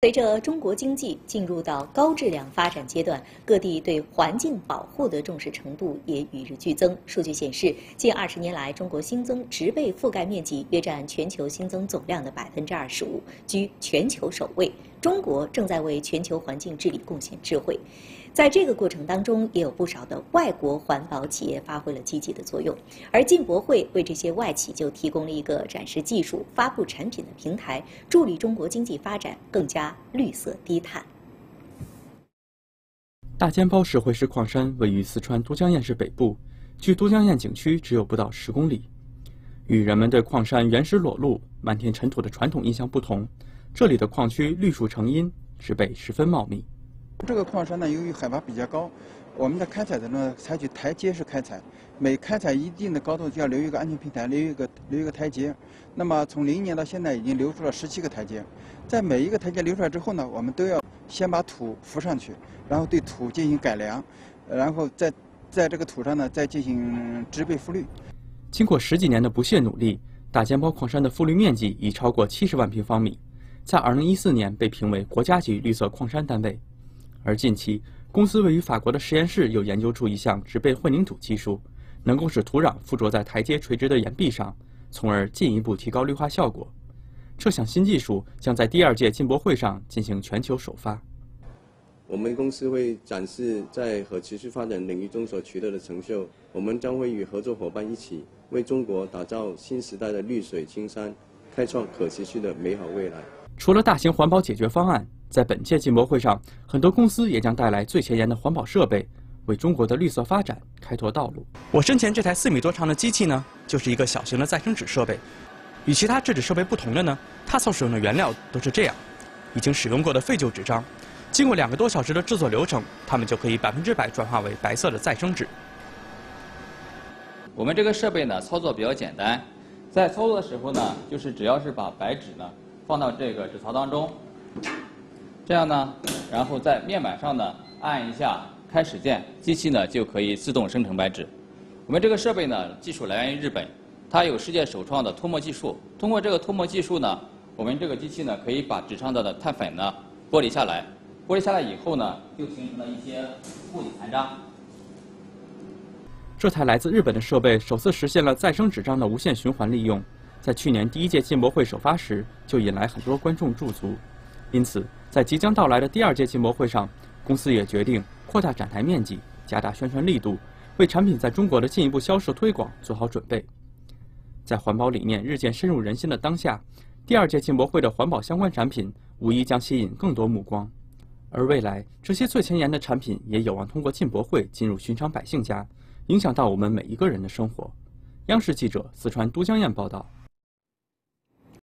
随着中国经济进入到高质量发展阶段，各地对环境保护的重视程度也与日俱增。数据显示，近20年来，中国新增植被覆盖面积约占全球新增总量的25%，居全球首位。中国正在为全球环境治理贡献智慧。在这个过程当中，也有不少的外国环保企业发挥了积极的作用，而进博会为这些外企就提供了一个展示技术、发布产品的平台，助力中国经济发展更加绿色低碳。 大尖包石灰石矿山位于四川都江堰市北部，距都江堰景区只有不到10公里。与人们对矿山原始裸露、漫天尘土的传统印象不同，这里的矿区绿树成荫，植被十分茂密。 这个矿山呢，由于海拔比较高，我们的开采的呢采取台阶式开采，每开采一定的高度就要留一个安全平台，留一个台阶。那么从2001年到现在已经留出了17个台阶，在每一个台阶留出来之后呢，我们都要先把土浮上去，然后对土进行改良，然后在这个土上呢再进行植被复绿。 经过10几年的不懈努力，大尖包矿山的复绿面积已超过70万平方米，在2014年被评为国家级绿色矿山单位。而近期，公司位于法国的实验室又研究出一项植被混凝土技术，能够使土壤附着在台阶垂直的岩壁上，从而进一步提高绿化效果。这项新技术将在第2届进博会上进行全球首发。 我们公司会展示在可持续发展领域中所取得的成就，我们将会与合作伙伴一起，为中国打造新时代的绿水青山，开创可持续的美好未来。 除了大型环保解决方案，在本届进博会上，很多公司也将带来最前沿的环保设备，为中国的绿色发展开拓道路。我身前这台4米多长的机器呢，就是一个小型的再生纸设备。与其他制纸设备不同的呢，它所使用的原料都是这样，已经使用过的废旧纸张，经过2个多小时的制作流程，它们就可以100%转化为白色的再生纸。 我们这个设备呢，操作比较简单，在操作的时候呢，就是只要是把白纸呢放到这个纸槽当中，这样呢，然后在面板上呢按一下开始键，机器呢就可以自动生成白纸。我们这个设备呢，技术来源于日本，它有世界首创的脱模技术。通过这个脱模技术呢，我们这个机器呢可以把纸上的碳粉呢剥离下来，剥离下来以后呢，就形成了一些固体残渣。 这台来自日本的设备首次实现了再生纸张的无限循环利用，在去年第1届进博会首发时就引来很多观众驻足。因此，在即将到来的第2届进博会上，公司也决定扩大展台面积，加大宣传力度，为产品在中国的进一步销售推广做好准备。在环保理念日渐深入人心的当下，第2届进博会的环保相关产品无疑将吸引更多目光。而未来，这些最前沿的产品也有望通过进博会进入寻常百姓家，影响到我们每一个人的生活。央视记者四川都江堰报道。